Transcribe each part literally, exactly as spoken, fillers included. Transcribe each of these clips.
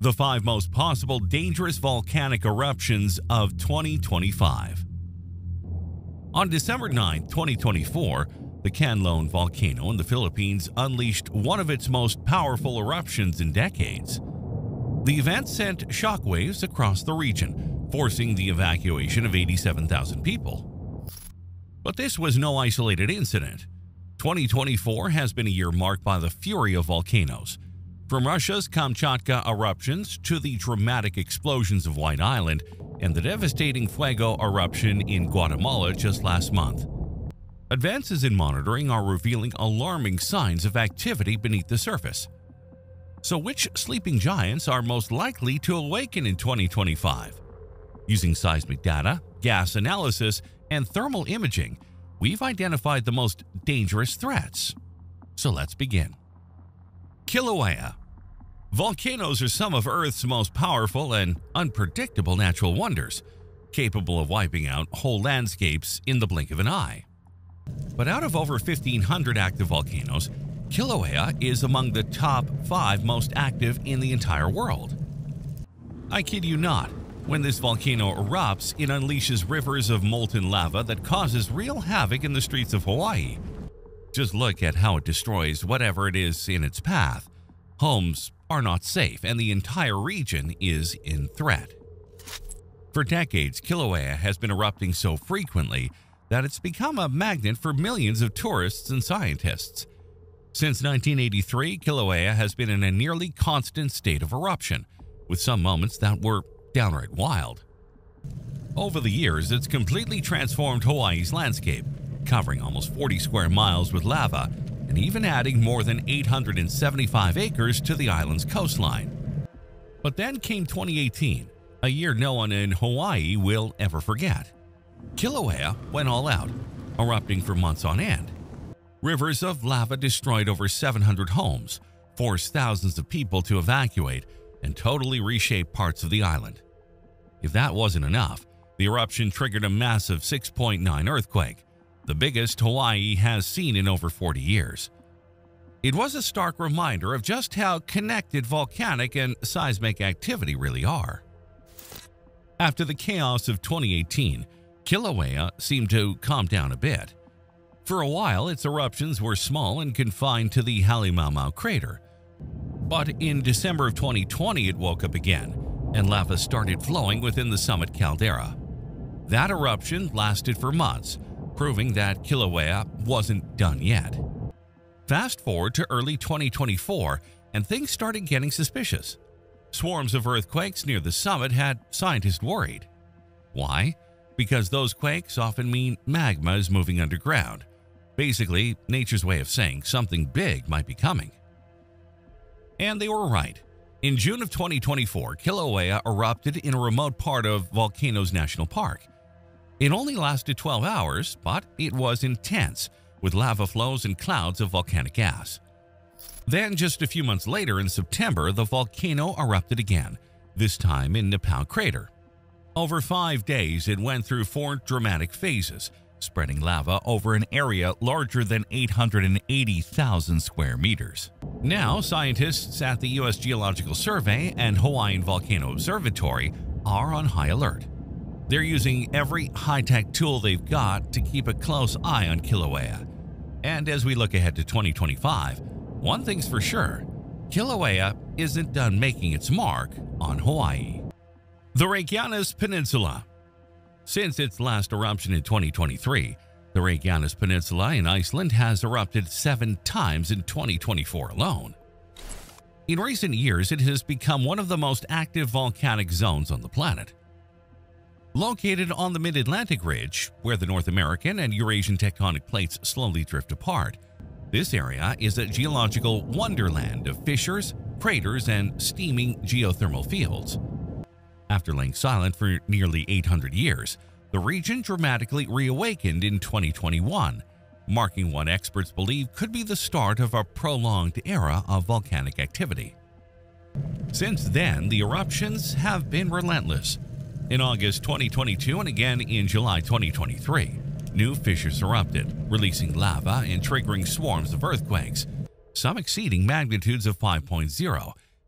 The five most possible dangerous volcanic eruptions of twenty twenty-five. On December ninth, twenty twenty-four, the Kīlauea volcano in the Philippines unleashed one of its most powerful eruptions in decades. The event sent shockwaves across the region, forcing the evacuation of eighty-seven thousand people. But this was no isolated incident. twenty twenty-four has been a year marked by the fury of volcanoes. From Russia's Kamchatka eruptions to the dramatic explosions of White Island and the devastating Fuego eruption in Guatemala just last month. Advances in monitoring are revealing alarming signs of activity beneath the surface. So which sleeping giants are most likely to awaken in twenty twenty-five? Using seismic data, gas analysis, and thermal imaging, we've identified the most dangerous threats. So let's begin. Kīlauea. Volcanoes are some of Earth's most powerful and unpredictable natural wonders, capable of wiping out whole landscapes in the blink of an eye. But out of over fifteen hundred active volcanoes, Kīlauea is among the top five most active in the entire world. I kid you not, when this volcano erupts, it unleashes rivers of molten lava that causes real havoc in the streets of Hawaii. Just look at how it destroys whatever it is in its path. Homes are not safe, and the entire region is in threat. For decades, Kīlauea has been erupting so frequently that it's become a magnet for millions of tourists and scientists. Since nineteen eighty-three, Kīlauea has been in a nearly constant state of eruption, with some moments that were downright wild. Over the years, it's completely transformed Hawaii's landscape, covering almost forty square miles with lava, and even adding more than eight hundred seventy-five acres to the island's coastline. But then came twenty eighteen, a year no one in Hawaii will ever forget. Kīlauea went all out, erupting for months on end. Rivers of lava destroyed over seven hundred homes, forced thousands of people to evacuate, and totally reshaped parts of the island. If that wasn't enough, the eruption triggered a massive six point nine earthquake, the biggest Hawaii has seen in over forty years. It was a stark reminder of just how connected volcanic and seismic activity really are. After the chaos of twenty eighteen, Kīlauea seemed to calm down a bit. For a while, its eruptions were small and confined to the Halemaumau crater. But in December of twenty twenty, it woke up again, and lava started flowing within the summit caldera. That eruption lasted for months, proving that Kīlauea wasn't done yet. Fast forward to early twenty twenty-four, and things started getting suspicious. Swarms of earthquakes near the summit had scientists worried. Why? Because those quakes often mean magma is moving underground. Basically, nature's way of saying something big might be coming. And they were right. In June of twenty twenty-four, Kīlauea erupted in a remote part of Volcanoes National Park. It only lasted twelve hours, but it was intense, with lava flows and clouds of volcanic gas. Then, just a few months later in September, the volcano erupted again, this time in Nepal crater. Over five days, it went through four dramatic phases, spreading lava over an area larger than eight hundred eighty thousand square meters. Now, scientists at the U S Geological Survey and Hawaiian Volcano Observatory are on high alert. They're using every high-tech tool they've got to keep a close eye on Kīlauea. And as we look ahead to twenty twenty-five, one thing's for sure, Kīlauea isn't done making its mark on Hawaii. The Reykjanes Peninsula. Since its last eruption in twenty twenty-three, the Reykjanes Peninsula in Iceland has erupted seven times in twenty twenty-four alone. In recent years, it has become one of the most active volcanic zones on the planet. Located on the mid-Atlantic ridge, where the North American and Eurasian tectonic plates slowly drift apart, this area is a geological wonderland of fissures, craters, and steaming geothermal fields. After laying silent for nearly eight hundred years, the region dramatically reawakened in twenty twenty-one, marking what experts believe could be the start of a prolonged era of volcanic activity. Since then, the eruptions have been relentless. In August twenty twenty-two and again in July twenty twenty-three, new fissures erupted, releasing lava and triggering swarms of earthquakes, some exceeding magnitudes of five point zero,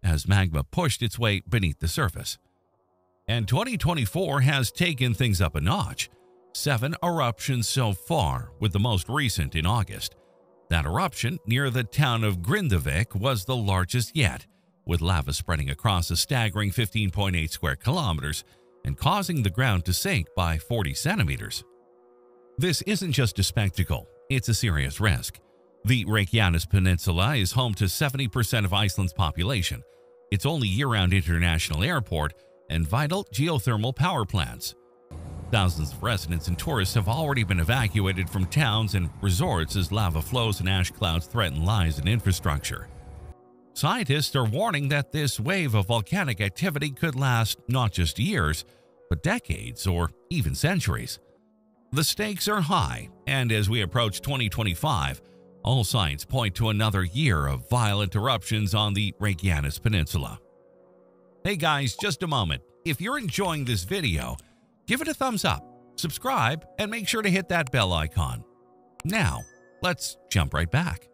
as magma pushed its way beneath the surface. And twenty twenty-four has taken things up a notch. Seven eruptions so far, with the most recent in August. That eruption near the town of Grindavik was the largest yet, with lava spreading across a staggering fifteen point eight square kilometers and causing the ground to sink by forty centimeters. This isn't just a spectacle, it's a serious risk. The Reykjanes Peninsula is home to seventy percent of Iceland's population, its only year-round international airport, and vital geothermal power plants. Thousands of residents and tourists have already been evacuated from towns and resorts as lava flows and ash clouds threaten lives and infrastructure. Scientists are warning that this wave of volcanic activity could last not just years, but decades or even centuries. The stakes are high, and as we approach twenty twenty-five, all signs point to another year of violent eruptions on the Reykjanes Peninsula. Hey guys, just a moment. If you're enjoying this video, give it a thumbs up, subscribe, and make sure to hit that bell icon. Now, let's jump right back.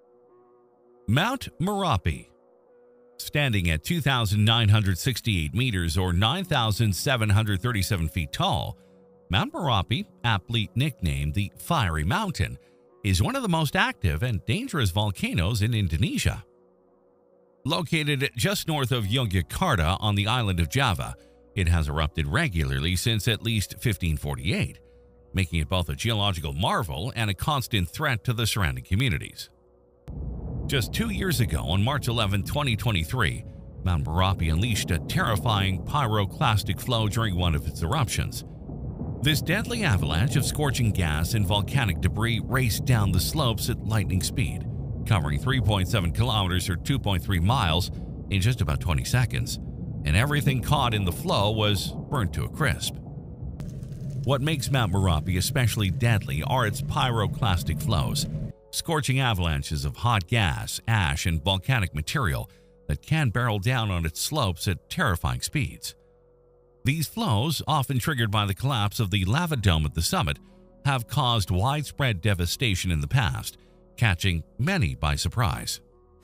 Mount Merapi. Standing at two thousand nine hundred sixty-eight meters or nine thousand seven hundred thirty-seven feet tall, Mount Merapi, aptly nicknamed the Fiery Mountain, is one of the most active and dangerous volcanoes in Indonesia. Located just north of Yogyakarta on the island of Java, it has erupted regularly since at least fifteen forty-eight, making it both a geological marvel and a constant threat to the surrounding communities. Just two years ago, on March eleventh, twenty twenty-three, Mount Merapi unleashed a terrifying pyroclastic flow during one of its eruptions. This deadly avalanche of scorching gas and volcanic debris raced down the slopes at lightning speed, covering three point seven kilometers or two point three miles in just about twenty seconds, and everything caught in the flow was burnt to a crisp. What makes Mount Merapi especially deadly are its pyroclastic flows, scorching avalanches of hot gas, ash, and volcanic material that can barrel down on its slopes at terrifying speeds. These flows, often triggered by the collapse of the lava dome at the summit, have caused widespread devastation in the past, catching many by surprise.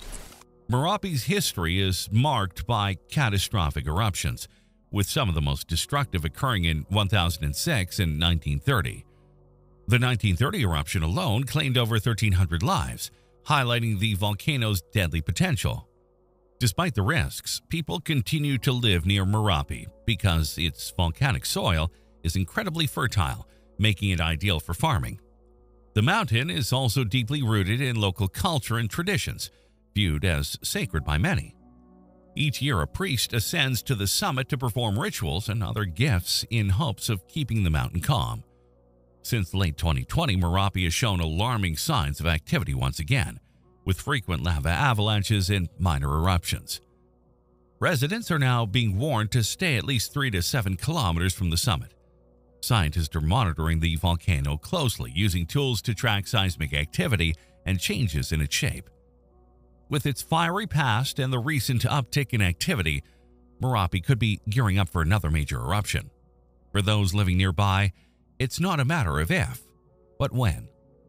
Merapi's history is marked by catastrophic eruptions, with some of the most destructive occurring in one thousand six and nineteen thirty. The nineteen thirty eruption alone claimed over thirteen hundred lives, highlighting the volcano's deadly potential. Despite the risks, people continue to live near Merapi because its volcanic soil is incredibly fertile, making it ideal for farming. The mountain is also deeply rooted in local culture and traditions, viewed as sacred by many. Each year, a priest ascends to the summit to perform rituals and other gifts in hopes of keeping the mountain calm. Since late twenty twenty, Merapi has shown alarming signs of activity once again, with frequent lava avalanches and minor eruptions. Residents are now being warned to stay at least three to seven kilometers from the summit. Scientists are monitoring the volcano closely, using tools to track seismic activity and changes in its shape. With its fiery past and the recent uptick in activity, Merapi could be gearing up for another major eruption. For those living nearby, it's not a matter of if, but when.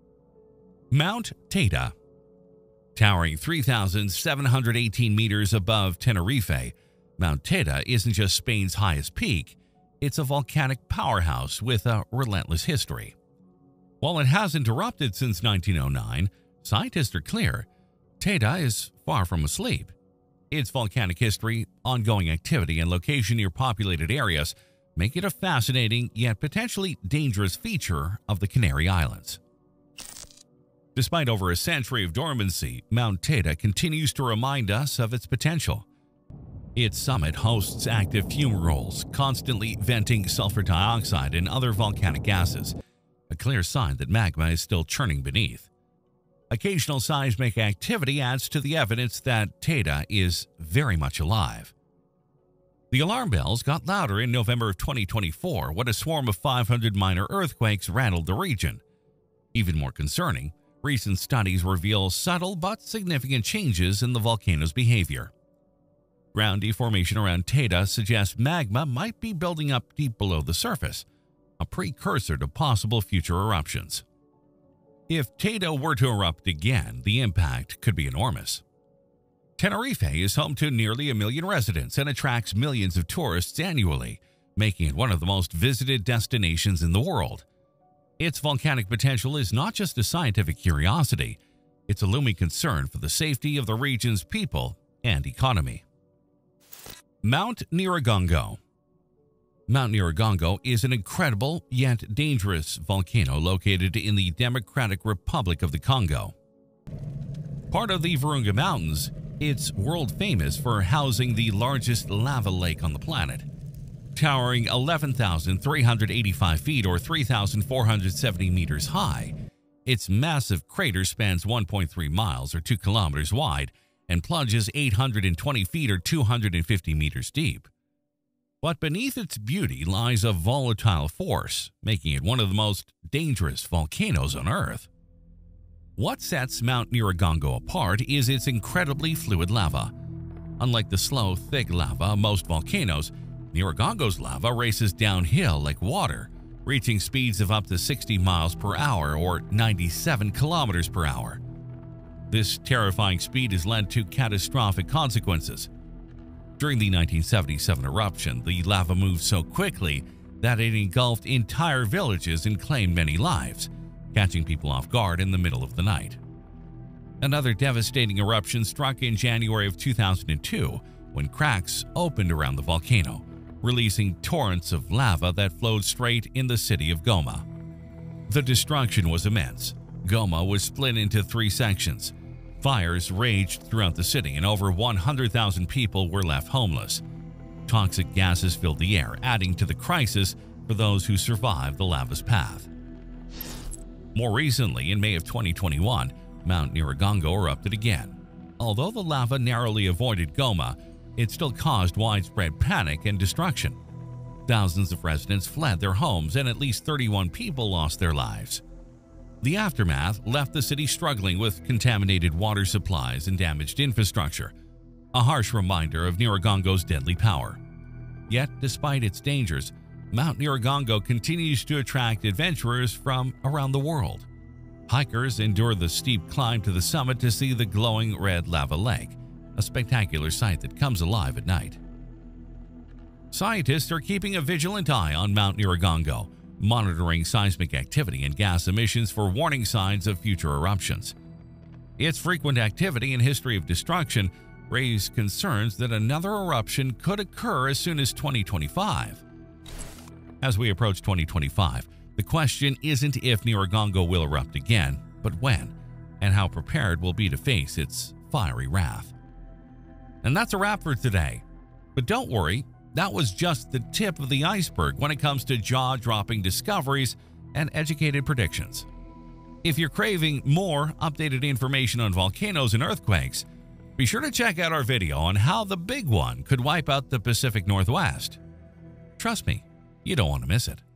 Mount Teide. Towering three thousand seven hundred eighteen meters above Tenerife, Mount Teide isn't just Spain's highest peak, it's a volcanic powerhouse with a relentless history. While it hasn't erupted since nineteen oh nine, scientists are clear Teide is far from asleep. Its volcanic history, ongoing activity, and location near populated areas make it a fascinating yet potentially dangerous feature of the Canary Islands. Despite over a century of dormancy, Mount Teide continues to remind us of its potential. Its summit hosts active fumaroles, constantly venting sulfur dioxide and other volcanic gases, a clear sign that magma is still churning beneath. Occasional seismic activity adds to the evidence that Teide is very much alive. The alarm bells got louder in November of twenty twenty-four when a swarm of five hundred minor earthquakes rattled the region. Even more concerning, recent studies reveal subtle but significant changes in the volcano's behavior. Ground deformation around Teide suggests magma might be building up deep below the surface, a precursor to possible future eruptions. If Teide were to erupt again, the impact could be enormous. Tenerife is home to nearly a million residents and attracts millions of tourists annually, making it one of the most visited destinations in the world. Its volcanic potential is not just a scientific curiosity, it's a looming concern for the safety of the region's people and economy. Mount Nyiragongo. Mount Nyiragongo is an incredible yet dangerous volcano located in the Democratic Republic of the Congo. Part of the Virunga Mountains, it's world famous for housing the largest lava lake on the planet. Towering eleven thousand three hundred eighty-five feet or three thousand four hundred seventy meters high, its massive crater spans one point three miles or two kilometers wide and plunges eight hundred twenty feet or two hundred fifty meters deep. But beneath its beauty lies a volatile force, making it one of the most dangerous volcanoes on Earth. What sets Mount Nyiragongo apart is its incredibly fluid lava. Unlike the slow, thick lava of most volcanoes, Nyiragongo's lava races downhill like water, reaching speeds of up to sixty miles per hour or ninety-seven kilometers per hour. This terrifying speed has led to catastrophic consequences. During the nineteen seventy-seven eruption, the lava moved so quickly that it engulfed entire villages and claimed many lives, catching people off guard in the middle of the night. Another devastating eruption struck in January of two thousand two when cracks opened around the volcano, releasing torrents of lava that flowed straight in the city of Goma. The destruction was immense. Goma was split into three sections. Fires raged throughout the city and over one hundred thousand people were left homeless. Toxic gases filled the air, adding to the crisis for those who survived the lava's path. More recently, in May of twenty twenty-one, Mount Nyiragongo erupted again. Although the lava narrowly avoided Goma, it still caused widespread panic and destruction. Thousands of residents fled their homes and at least thirty-one people lost their lives. The aftermath left the city struggling with contaminated water supplies and damaged infrastructure, a harsh reminder of Nyiragongo's deadly power. Yet, despite its dangers, Mount Nyiragongo continues to attract adventurers from around the world. Hikers endure the steep climb to the summit to see the glowing red lava lake, a spectacular sight that comes alive at night. Scientists are keeping a vigilant eye on Mount Nyiragongo, monitoring seismic activity and gas emissions for warning signs of future eruptions. Its frequent activity and history of destruction raise concerns that another eruption could occur as soon as twenty twenty-five. As we approach twenty twenty-five, the question isn't if Nyiragongo will erupt again, but when, and how prepared we'll be to face its fiery wrath. And that's a wrap for today. But don't worry, that was just the tip of the iceberg when it comes to jaw-dropping discoveries and educated predictions. If you're craving more updated information on volcanoes and earthquakes, be sure to check out our video on how the big one could wipe out the Pacific Northwest. Trust me, you don't want to miss it.